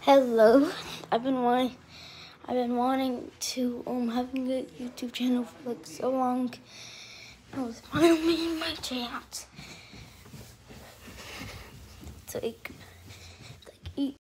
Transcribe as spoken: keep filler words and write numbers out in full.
Hello. I've been wanting, I've been wanting to um have a good YouTube channel for like so long. I was finally my chance. It's like, like eat.